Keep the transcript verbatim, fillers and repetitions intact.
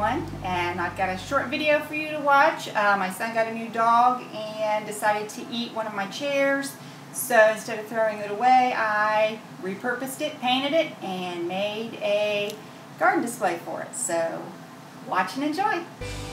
everyone, and I've got a short video for you to watch. Uh, my son got a new dog and decided to eat one of my chairs, so instead of throwing it away, I repurposed it, painted it, and made a garden display for it. So watch and enjoy.